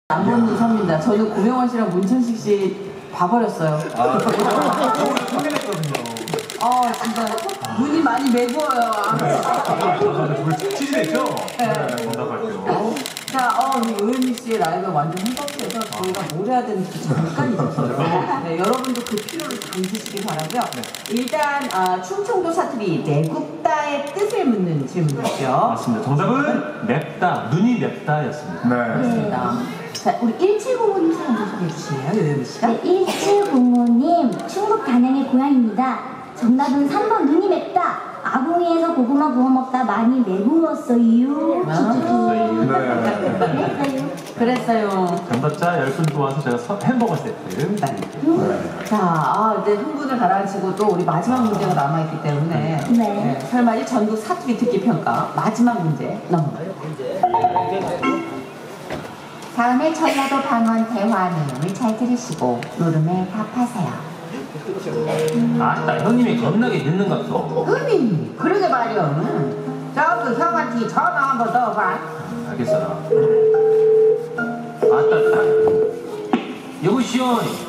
안 보는 선입니다. 저는 고명환 씨랑 문천식 씨 봐버렸어요. 확인했거든요. 진짜 눈이 많이 매부어요. 치즈됐죠? 네. 정답할게요. 자, 우리 요현미 씨의 라이브가 완전 흥겹해서 저희가 뭘 해야 되는지 잠깐 잊었어요. 네, 여러분도 그 필요를 감수시기 바라고요. 네. 일단 충청도 사투리 내굽다의 뜻을 묻는 질문이죠. 맞습니다. 정답은 맵다, 눈이 맵다였습니다. 네. 맞습니다. 자, 우리 1705님 사연 좀 소개해 주실래요, 요현미 씨가? 네, 1705님 충북 단양의 고향입니다. 정답은 3번 눈이 맵다. 아궁이에서 고구마 구워 먹다 많이 매부었어요. 그랬어요. 정답자 10분 도와서 제가 햄버거 세트. 자, 이제 흥분을 가라앉히고 또 우리 마지막 문제가 남아있기 때문에 네. 설마지 전국 사투리 듣기 평가 마지막 문제 넘어가요. 다음에 전라도 방언 대화 내용을 잘 들으시고 노름에 답하세요. 아따, 형님이 겁나게 늦는 것 같소. 흠이 그러게 말이야. 저그 형한테 전화 한번 넣어봐. 알겠어. 아따, 여보시오.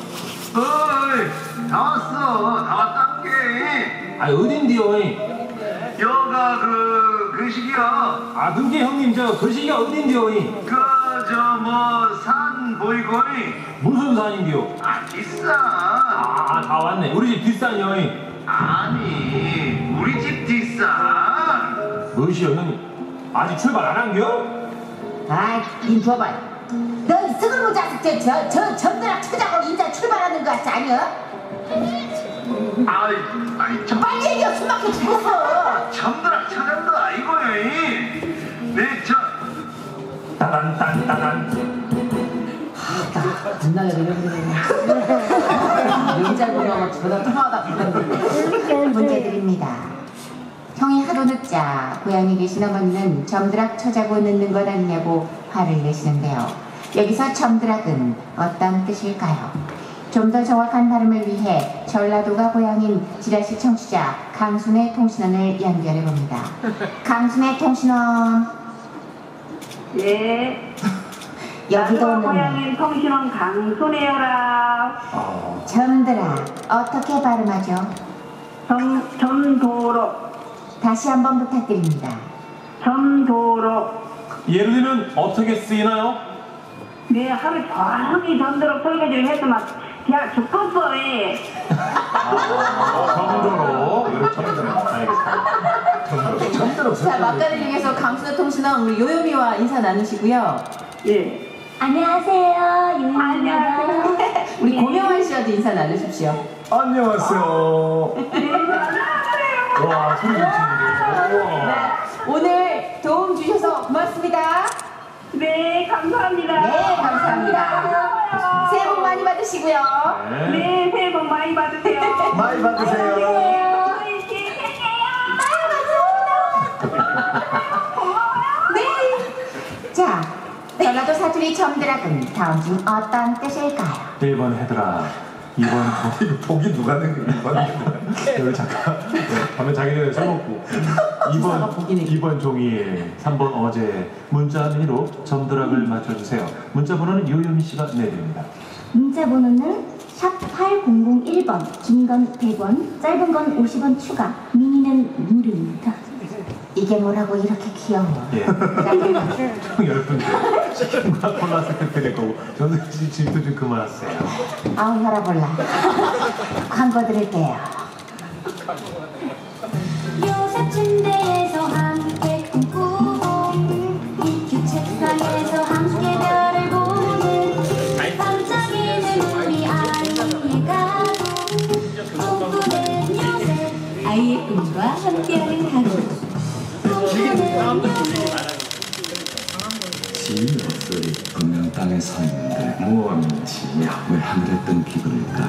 어이, 다 왔어. 다 왔단 게. 아, 어딘데요? 여가 그 시기야. 근데 형님, 저 거시기가 어딘데요? 산 보이고. 무슨 산인데요? 비싸. 다 왔네. 우리 집 뒷산이요. 아니, 우리 집 뒷산. 뭐시여, 형님? 아직 출발 안 한겨? 임 줘봐. 너 스글모 자식 저 점들아 찾아고 인자 출발하는 거 같지 않여? 아이, 빨리 얘기해. 숨 막혀 죽겠어. 점들아 찾았다 이거요. 따단. 겁나게 명잘 보면 저보다 통화하다 그랬는데 문제 드립니다. 형이 하도 늦자 고향에 계신 어머니는 점드락 쳐자고 늦는 건 아니냐고 화를 내시는데요. 여기서 점드락은 어떤 뜻일까요? 좀 더 정확한 발음을 위해 전라도가 고향인 지라시 청취자 강순의 통신원을 연결해봅니다. 강순의 통신원. 예. 여기도 고향인 통신원 강순혜여라. 점드락 어떻게 발음하죠? 점도로. 다시 한번 부탁드립니다. 점도로. 예를 들면 어떻게 쓰이나요? 네, 하루 종일 점도로 설거지를 했더만 그냥 죽겠어. 정도로. 이렇게 알겠습니다. 자, 막간을 이용해서 강수의 통신원 우리 요요미와 인사 나누시고요. 예. 안녕하세요. 유인입니다. 우리 고명환 씨와도 인사 나누십시오. 안녕하세요. 와, 소리 좋으시네요. 오늘 도움 주셔서 고맙습니다. 네, 감사합니다. 네, 감사합니다. 새해 복 많이 받으시고요. 네, 새해 복 많이 받으세요. 많이 받으세요. 저희 집 네. 자, 전라도 사투리 점드락은 다음 중 어떤 뜻일까요? 1번 해더라. 2번 독이 누가 낸 거야? 2번. 여기 잠깐. 밤에 자기 전에 술 먹고. 2번 종이에 3번 어제 문자 미니로 점드락을 맞춰주세요. 문자 번호는 요요미 씨가 내드립니다. 문자 번호는 샵 8001번. 긴 건 100원, 짧은 건 50원 추가. 미니는 무료입니다. 이게 뭐라고 이렇게 귀여워. 예. 총 10분째 치킨과 콜라 세트 드릴 거고 저는 질투 좀 그만하세요. 아우 혈압 올라. 광고 드릴게요. 요새 침대에서 함께 꿈꾸고 이 책상에서 함께 별을 보는 반짝이는 우리 아이가 꿈꾸는 요새 아이의 꿈과 함께하는 하루. 시인 목소리 분명 땅에 서 있는데 무엇인지 왜 하늘에 뜬 기분일까?